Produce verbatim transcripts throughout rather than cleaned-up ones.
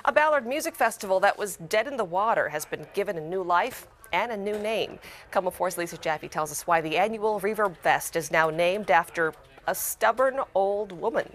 A Ballard music festival that was dead in the water has been given a new life and a new name. Come four's Lisa Jaffe tells us why the annual Reverb Fest is now named after a stubborn old woman.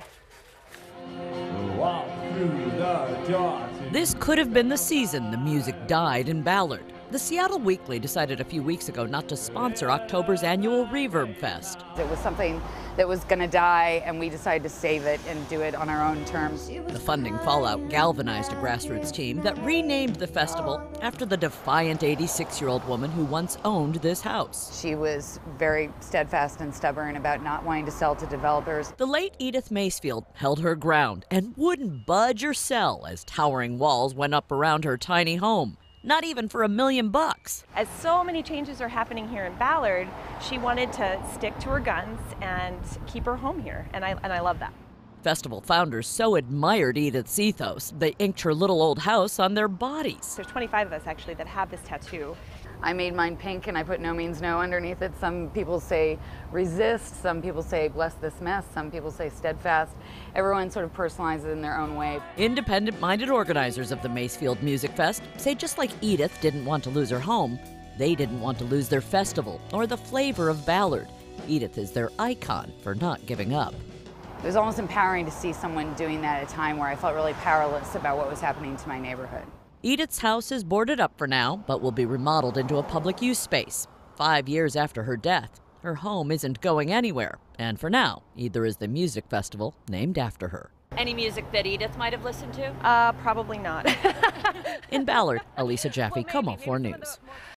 This could have been the season the music died in Ballard. The Seattle Weekly decided a few weeks ago not to sponsor October's annual Reverb Fest. It was something that was going to die, and we decided to save it and do it on our own terms. The funding fallout galvanized a grassroots team that renamed the festival after the defiant eighty-six-year-old woman who once owned this house. She was very steadfast and stubborn about not wanting to sell to developers. The late Edith Macefield held her ground and wouldn't budge or sell as towering walls went up around her tiny home. Not even for a million bucks. As so many changes are happening here in Ballard, she wanted to stick to her guns and keep her home here, and I, and I love that. Festival founders so admired Edith's ethos, they inked her little old house on their bodies. There's twenty-five of us actually that have this tattoo. I made mine pink and I put no means no underneath it. Some people say resist, some people say bless this mess, some people say steadfast. Everyone sort of personalizes it in their own way. Independent-minded organizers of the Macefield Music Fest say just like Edith didn't want to lose her home, they didn't want to lose their festival or the flavor of Ballard. Edith is their icon for not giving up. It was almost empowering to see someone doing that at a time where I felt really powerless about what was happening to my neighborhood. Edith's house is boarded up for now, but will be remodeled into a public use space. Five years after her death, her home isn't going anywhere. And for now, either is the music festival named after her. Any music that Edith might have listened to? Uh, probably not. In Ballard, Lisa Jaffe, KOMO four News.